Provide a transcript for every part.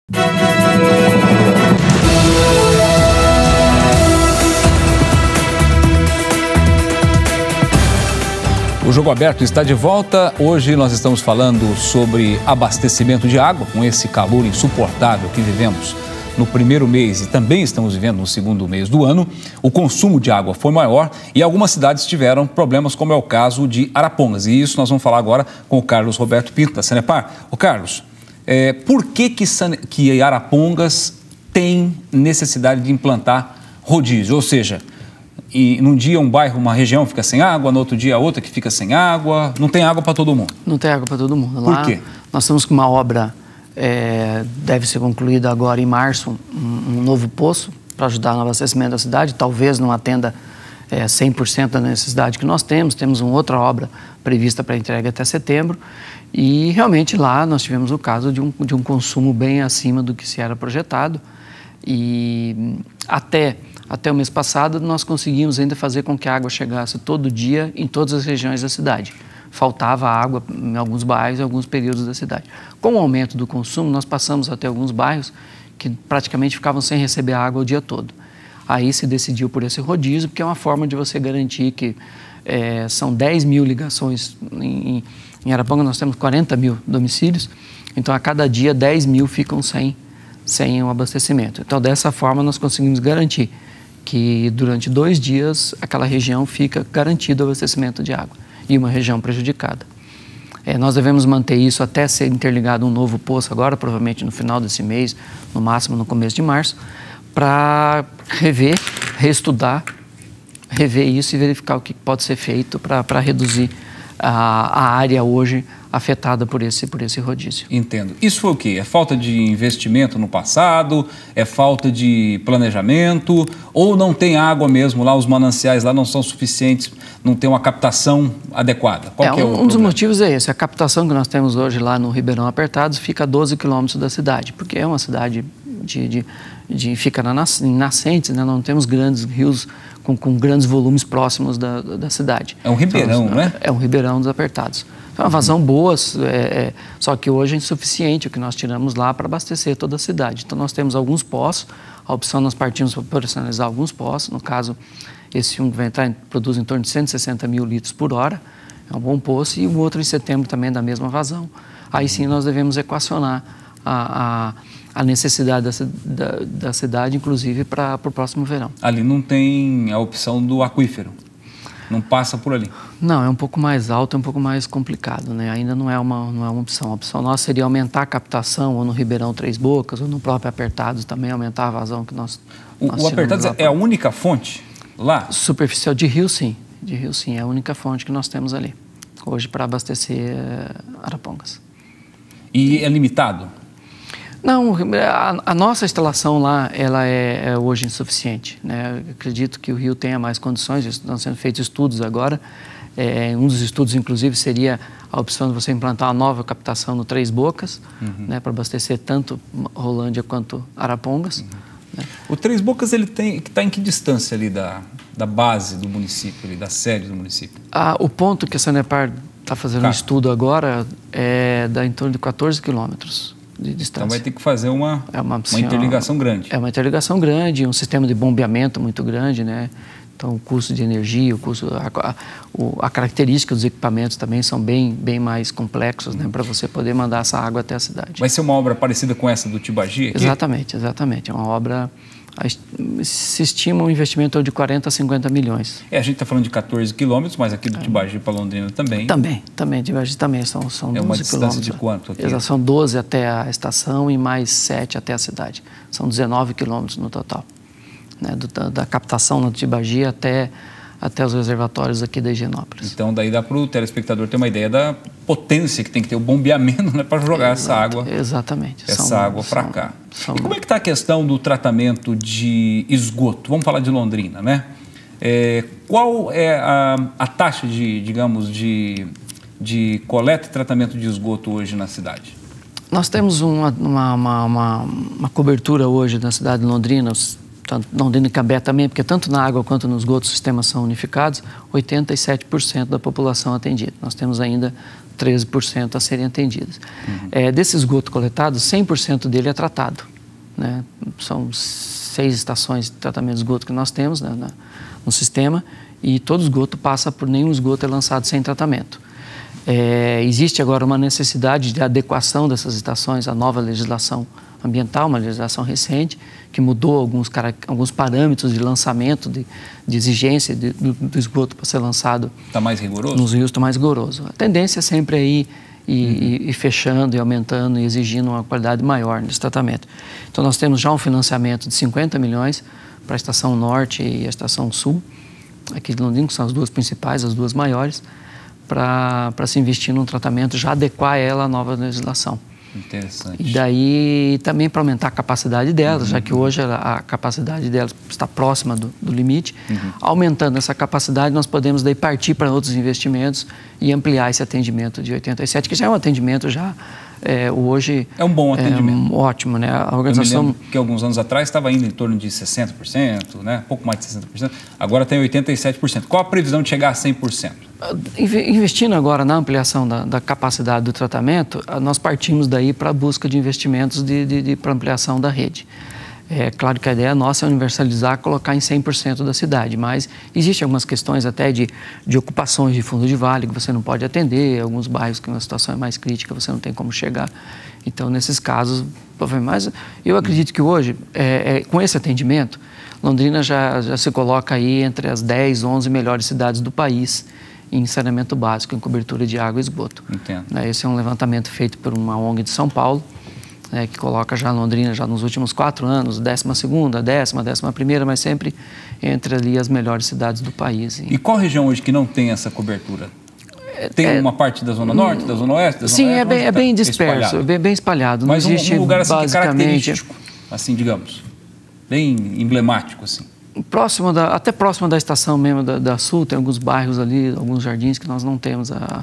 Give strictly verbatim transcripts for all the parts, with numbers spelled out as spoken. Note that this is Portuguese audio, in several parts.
O Jogo Aberto está de volta. Hoje nós estamos falando sobre abastecimento de água, com esse calor insuportável que vivemos no primeiro mês e também estamos vivendo no segundo mês do ano. O consumo de água foi maior e algumas cidades tiveram problemas, como é o caso de Arapongas. E isso nós vamos falar agora com o Carlos Roberto Pinto, da Sanepar. Ô Carlos, é, por que que, Sane... que Arapongas tem necessidade de implantar rodízio? Ou seja, e num dia um bairro, uma região fica sem água, no outro dia outra que fica sem água, não tem água para todo mundo. Não tem água para todo mundo. Por Lá, quê? Nós estamos com uma obra, é, deve ser concluída agora em março, um, um novo poço para ajudar no abastecimento da cidade, talvez não atenda é, cem por cento da necessidade que nós temos, temos uma outra obra prevista para entrega até setembro e realmente lá nós tivemos o caso de um, de um consumo bem acima do que se era projetado e até... Até o mês passado, nós conseguimos ainda fazer com que a água chegasse todo dia em todas as regiões da cidade. Faltava água em alguns bairros, em alguns períodos da cidade. Com o aumento do consumo, nós passamos até alguns bairros que praticamente ficavam sem receber água o dia todo. Aí se decidiu por esse rodízio, porque é uma forma de você garantir que é, são dez mil ligações. Em, em Arapongas nós temos quarenta mil domicílios, então a cada dia dez mil ficam sem, sem o abastecimento. Então dessa forma nós conseguimos garantir que durante dois dias aquela região fica garantido o abastecimento de água e uma região prejudicada. É, nós devemos manter isso até ser interligado um novo poço agora, provavelmente no final desse mês, no máximo no começo de março, para rever, reestudar, rever isso e verificar o que pode ser feito para reduzir a, a área hoje afetada por esse, por esse rodízio. Entendo. Isso foi o quê? É falta de investimento no passado? É falta de planejamento? Ou não tem água mesmo lá, os mananciais lá não são suficientes, não tem uma captação adequada? Qual é, que é o um, problema? Um dos motivos é esse. A captação que nós temos hoje lá no Ribeirão Apertados fica a doze quilômetros da cidade, porque é uma cidade de, de, de fica na, em nascentes, né? Não temos grandes rios com, com grandes volumes próximos da, da cidade. É um ribeirão, então, não é? É um ribeirão dos apertados. É uma vazão boa, é, é, só que hoje é insuficiente o que nós tiramos lá para abastecer toda a cidade. Então nós temos alguns poços, a opção nós partimos para personalizar alguns poços, no caso esse um que vai entrar produz em torno de cento e sessenta mil litros por hora, é um bom poço, e o outro em setembro também da mesma vazão. Aí sim nós devemos equacionar a, a, a necessidade da, da, da cidade, inclusive para o próximo verão. Ali não tem a opção do aquífero? Não passa por ali? Não, é um pouco mais alto, é um pouco mais complicado, né? Ainda não é uma, não é uma opção. A opção nossa seria aumentar a captação, ou no Ribeirão Três Bocas, ou no próprio Apertados também, aumentar a vazão que nós, o, nós o Apertados é a única fonte lá? Superficial de rio, sim. De rio, sim. É a única fonte que nós temos ali, hoje, para abastecer Arapongas. E é limitado? Não, a, a nossa instalação lá, ela é, é hoje insuficiente, né? Eu acredito que o rio tenha mais condições, estão sendo feitos estudos agora. É, um dos estudos, inclusive, seria a opção de você implantar uma nova captação no Três Bocas, uhum. né, para abastecer tanto Rolândia quanto Arapongas. Uhum. Né? O Três Bocas, ele está em que distância ali da, da base do município, ali, da sede do município? Ah, o ponto que a Sanepar está fazendo Tá. um estudo agora é da, em torno de quatorze quilômetros. De distância. Então vai ter que fazer uma, é uma, uma interligação grande. É uma interligação grande, um sistema de bombeamento muito grande, né? Então o custo de energia, o custo, a, a, a característica dos equipamentos também são bem, bem mais complexos, né? Para você poder mandar essa água até a cidade. Vai ser uma obra parecida com essa do Tibagi aqui? Exatamente, exatamente. É uma obra, se estima um investimento de quarenta a cinquenta milhões. É, a gente está falando de quatorze quilômetros, mas aqui do é. Tibagi para Londrina também. Também, também, Tibagi também, são, são é doze quilômetros. É uma distância de quanto aqui? Exato, são doze até a estação e mais sete até a cidade. São dezenove quilômetros no total, né? Do, da, da captação no Tibagi até, até os reservatórios aqui da Higienópolis. Então daí dá para o telespectador ter uma ideia da potência que tem que ter o bombeamento, né, para jogar Exato, essa água, exatamente. essa são, água para são, cá. São... E como é que está a questão do tratamento de esgoto? Vamos falar de Londrina, né? É, qual é a, a taxa de, digamos, de, de coleta e tratamento de esgoto hoje na cidade? Nós temos uma, uma, uma, uma, uma cobertura hoje na cidade de Londrina, tanto Londrina e Cambé também, porque tanto na água quanto nos esgotos os sistemas são unificados, oitenta e sete por cento da população atendida. Nós temos ainda treze por cento a serem atendidas. Uhum. É, desse esgoto coletado, cem por cento dele é tratado, né? São seis estações de tratamento de esgoto que nós temos, né, na, no sistema, e todo esgoto passa por nenhum esgoto é lançado sem tratamento. É, existe agora uma necessidade de adequação dessas estações à nova legislação ambiental, uma legislação recente, que mudou alguns, alguns parâmetros de lançamento, de, de exigência de, do, do esgoto para ser lançado. Está mais rigoroso? Nos rios está mais rigoroso. A tendência é sempre é ir e, uhum. e, e fechando, e aumentando, e exigindo uma qualidade maior nesse tratamento. Então, nós temos já um financiamento de cinquenta milhões para a Estação Norte e a Estação Sul, aqui de Londrina, que são as duas principais, as duas maiores, para se investir num tratamento, já adequar ela à nova legislação. Interessante. E daí também para aumentar a capacidade delas, uhum. já que hoje a, a capacidade delas está próxima do, do limite. Uhum. Aumentando essa capacidade, nós podemos daí partir para outros investimentos e ampliar esse atendimento de oitenta e sete, que já é um atendimento já é, hoje... É um bom atendimento. É, ótimo, né? A organização... Eu me lembro que alguns anos atrás estava indo em torno de sessenta por cento, né? Pouco mais de sessenta por cento. Agora tem oitenta e sete por cento. Qual a previsão de chegar a cem por cento? Investindo agora na ampliação da, da capacidade do tratamento, nós partimos daí para a busca de investimentos de, de, de, para ampliação da rede. É claro que a ideia nossa é universalizar, colocar em cem por cento da cidade, mas existem algumas questões até de, de ocupações de fundo de vale que você não pode atender, alguns bairros que uma situação é mais crítica, você não tem como chegar. Então, nesses casos, mas eu acredito que hoje, é, é, com esse atendimento, Londrina já, já se coloca aí entre as dez, onze melhores cidades do país em saneamento básico, em cobertura de água e esgoto. Entendo. Esse é um levantamento feito por uma O N G de São Paulo, É, que coloca já Londrina, já nos últimos quatro anos, décima segunda, décima, décima primeira, mas sempre entre ali as melhores cidades do país. E, e qual região hoje que não tem essa cobertura? Tem é, uma parte da Zona Norte, da Zona Oeste? Da Zona sim, Oeste, é bem, é bem disperso, espalhado? bem, bem espalhado. Mas não existe um, um lugar assim, basicamente... característico, assim, digamos, bem emblemático, assim. Próximo da, até próximo da estação mesmo da, da Sul, tem alguns bairros ali, alguns jardins que nós não temos a,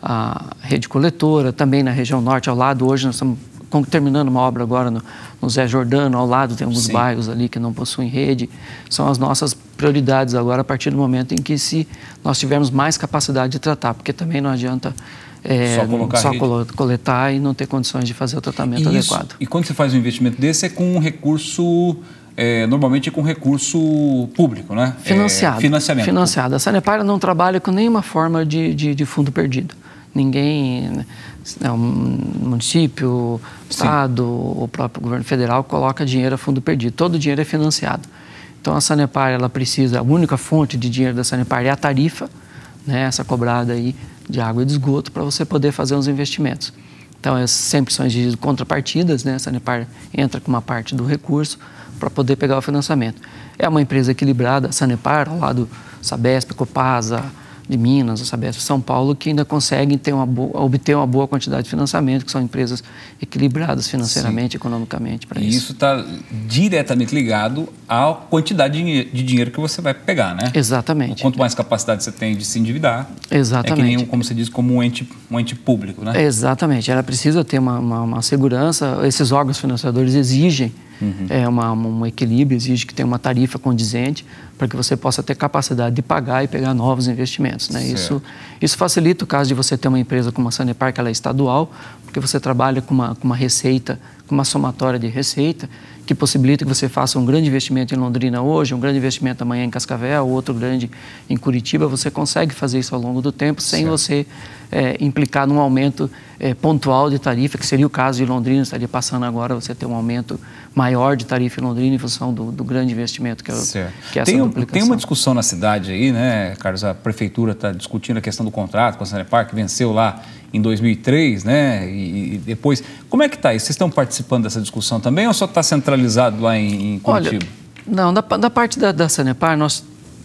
a rede coletora, também na região norte, ao lado, hoje nós estamos terminando uma obra agora no, no Zé Jordano, ao lado tem alguns Sim. bairros ali que não possuem rede. São as nossas prioridades agora a partir do momento em que se nós tivermos mais capacidade de tratar, porque também não adianta é, só, só coletar e não ter condições de fazer o tratamento Isso. adequado. E quando você faz um investimento desse é com um recurso, é, normalmente é com recurso público, né? Financiado. É, financiamento. Financiado. A Sanepar não trabalha com nenhuma forma de, de, de fundo perdido. Ninguém, né, o município, o Estado, Sim. o próprio governo federal coloca dinheiro a fundo perdido. Todo o dinheiro é financiado. Então, a Sanepar, ela precisa, a única fonte de dinheiro da Sanepar é a tarifa, né, essa cobrada aí de água e de esgoto, para você poder fazer os investimentos. Então, é, sempre são exigidas contrapartidas, né, a Sanepar entra com uma parte do recurso para poder pegar o financiamento. É uma empresa equilibrada, a Sanepar, ao lado Sabesp, Copasa, de Minas, a Sabesp São Paulo, que ainda conseguem ter uma boa, obter uma boa quantidade de financiamento, que são empresas equilibradas financeiramente, Sim. economicamente para isso. E isso está diretamente ligado à quantidade de dinheiro que você vai pegar, né? Exatamente. Quanto mais capacidade você tem de se endividar, Exatamente. é que nem, como você diz, como um ente, um ente público, né? Exatamente. Ela precisa ter uma, uma, uma segurança, esses órgãos financiadores exigem Uhum. É uma, um equilíbrio, exige que tenha uma tarifa condizente para que você possa ter capacidade de pagar e pegar novos investimentos, né? Isso, isso facilita o caso de você ter uma empresa como a Sanepar, que ela é estadual, porque você trabalha com uma, com uma receita, com uma somatória de receita, que possibilita que você faça um grande investimento em Londrina hoje, um grande investimento amanhã em Cascavel, outro grande em Curitiba. Você consegue fazer isso ao longo do tempo sem certo. você é, implicar num aumento é, pontual de tarifa, que seria o caso de Londrina, estaria passando agora você ter um aumento maior de tarifa em Londrina em função do, do grande investimento que é, que é essa tem, duplicação. Tem uma discussão na cidade aí, né, Carlos? A prefeitura está discutindo a questão do contrato com a Sanepar, que venceu lá em dois mil e três, né? E, e depois, como é que está isso? Vocês estão participando dessa discussão também ou só está centralizado lá em, em Curitiba? Olha, não, da, da parte da, da Sanepar, nós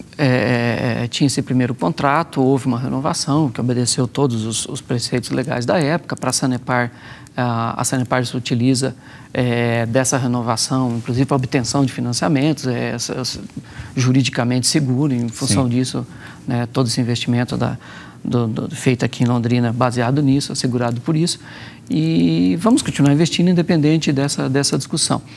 é, é, tinha esse primeiro contrato, houve uma renovação que obedeceu todos os, os preceitos legais da época. Para a Sanepar, a, a Sanepar se utiliza é, dessa renovação, inclusive para a obtenção de financiamentos, é, é, juridicamente seguro, em função Sim. disso, né, todo esse investimento da Do, do, feito aqui em Londrina, baseado nisso, assegurado por isso, e vamos continuar investindo independente dessa, dessa discussão.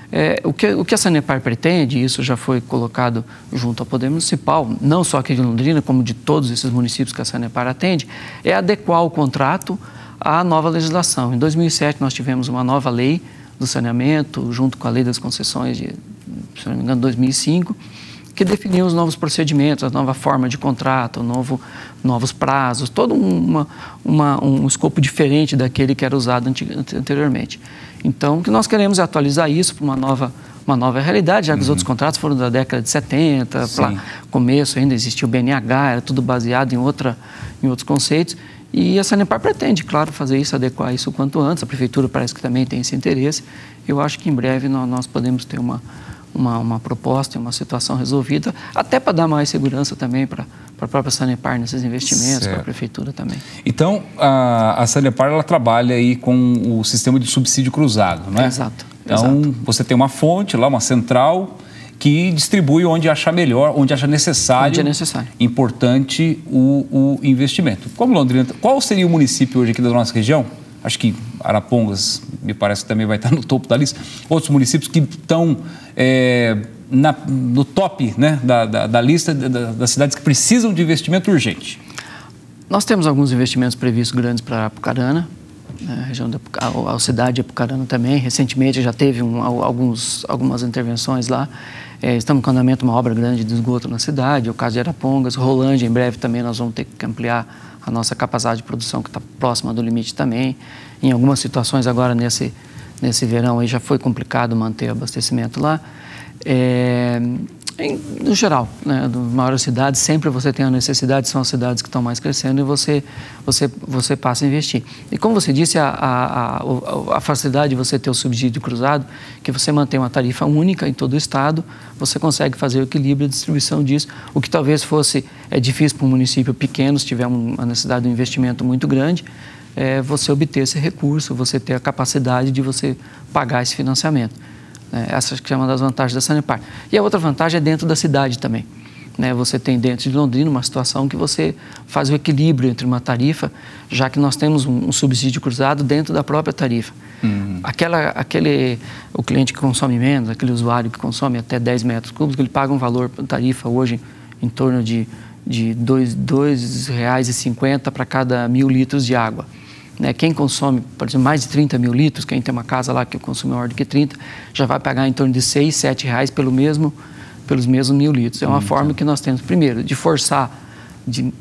É, o, que, o que a Sanepar pretende, isso já foi colocado junto ao Poder Municipal, não só aqui de Londrina, como de todos esses municípios que a Sanepar atende, é adequar o contrato à nova legislação. Em dois mil e sete, nós tivemos uma nova lei do saneamento, junto com a lei das concessões de, se não me engano, dois mil e cinco, que definiu os novos procedimentos, a nova forma de contrato, novo, novos prazos, todo uma, uma, um escopo diferente daquele que era usado anteriormente. Então, o que nós queremos é atualizar isso para uma nova, uma nova realidade, já que uhum. os outros contratos foram da década de setenta, para começo ainda existia o B N H, era tudo baseado em, outra, em outros conceitos. E a Sanepar pretende, claro, fazer isso, adequar isso o quanto antes. A Prefeitura parece que também tem esse interesse. Eu acho que em breve nós, nós podemos ter uma, uma, uma proposta, uma situação resolvida, até para dar mais segurança também para a própria Sanepar nesses investimentos, para a Prefeitura também. Então, a, a Sanepar, ela trabalha aí com o sistema de subsídio cruzado, não é? Exato. Então, exato. Você tem uma fonte lá, uma central, que distribui onde achar melhor, onde acha necessário, onde é necessário. importante o, o investimento. Como Londrina, qual seria o município hoje aqui da nossa região? Acho que Arapongas, me parece que também vai estar no topo da lista. Outros municípios que estão é, na, no top, né, da, da, da lista da, das cidades que precisam de investimento urgente. Nós temos alguns investimentos previstos grandes para Apucarana, a região da a, a cidade de Apucarana também. Recentemente já teve um, alguns, algumas intervenções lá. É, estamos com andamento uma obra grande de esgoto na cidade, o caso de Arapongas, Rolândia, em breve também nós vamos ter que ampliar a nossa capacidade de produção, que está próxima do limite também. Em algumas situações agora, nesse, nesse verão, aí já foi complicado manter o abastecimento lá. É, em, no geral, né, das maiores cidades, sempre você tem a necessidade, são as cidades que estão mais crescendo e você, você, você passa a investir. E como você disse, a, a, a, a facilidade de você ter o subsídio cruzado, que você mantém uma tarifa única em todo o estado, você consegue fazer o equilíbrio e a distribuição disso, o que talvez fosse é, difícil para um município pequeno, se tiver uma necessidade de um investimento muito grande, é, você obter esse recurso, você ter a capacidade de você pagar esse financiamento. Essa é uma das vantagens da Sanepar. E a outra vantagem é dentro da cidade também. Né? Você tem dentro de Londrina uma situação que você faz o equilíbrio entre uma tarifa, já que nós temos um, um subsídio cruzado dentro da própria tarifa. Uhum. Aquela, aquele, o cliente que consome menos, aquele usuário que consome até dez metros cúbicos, ele paga um valor por tarifa hoje em torno de, de dois reais e cinquenta centavos para cada mil litros de água. Quem consome, por exemplo, mais de trinta mil litros, quem tem uma casa lá que consome maior do que trinta, já vai pagar em torno de seis, sete reais pelo mesmo, pelos mesmos mil litros. É uma hum, forma tá. que nós temos, primeiro, de forçar, de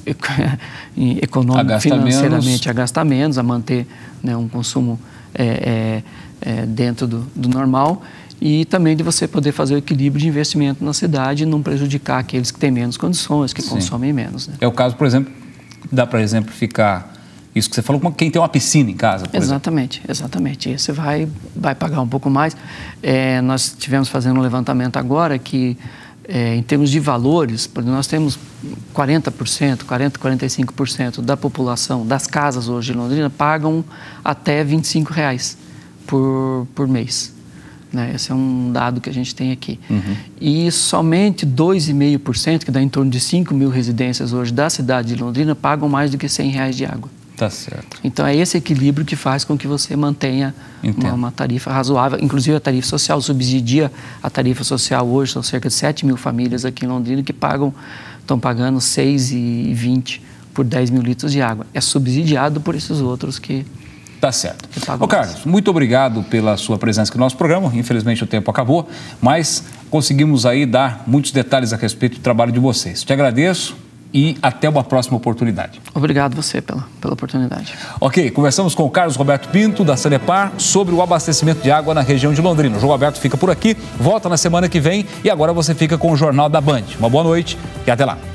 econômico, financeiramente, menos. a gastar menos, a manter, né, um consumo é, é, é, dentro do, do normal, e também de você poder fazer o equilíbrio de investimento na cidade e não prejudicar aqueles que têm menos condições, que Sim. consomem menos. Né? É o caso, por exemplo, dá para exemplificar isso que você falou, quem tem uma piscina em casa, por Exatamente, exemplo. exatamente. E você vai, vai pagar um pouco mais. É, nós tivemos fazendo um levantamento agora que, é, em termos de valores, nós temos quarenta por cento, quarenta, quarenta e cinco por cento da população, das casas hoje de Londrina, pagam até vinte e cinco reais por, por mês. Né? Esse é um dado que a gente tem aqui. Uhum. E somente dois vírgula cinco por cento, que dá em torno de cinco mil residências hoje da cidade de Londrina, pagam mais do que cem reais de água. Tá certo. Então, é esse equilíbrio que faz com que você mantenha uma, uma tarifa razoável. Inclusive, a tarifa social subsidia a tarifa social hoje. São cerca de sete mil famílias aqui em Londrina que pagam, estão pagando seis reais e vinte centavos por dez mil litros de água. É subsidiado por esses outros que... Tá certo. Ô, Carlos, muito obrigado pela sua presença aqui no nosso programa. Infelizmente, o tempo acabou, mas conseguimos aí dar muitos detalhes a respeito do trabalho de vocês. Te agradeço. E até uma próxima oportunidade. Obrigado você pela, pela oportunidade. Ok, conversamos com o Carlos Roberto Pinto, da Sanepar, sobre o abastecimento de água na região de Londrina. O Jogo Aberto fica por aqui, volta na semana que vem e agora você fica com o Jornal da Band. Uma boa noite e até lá.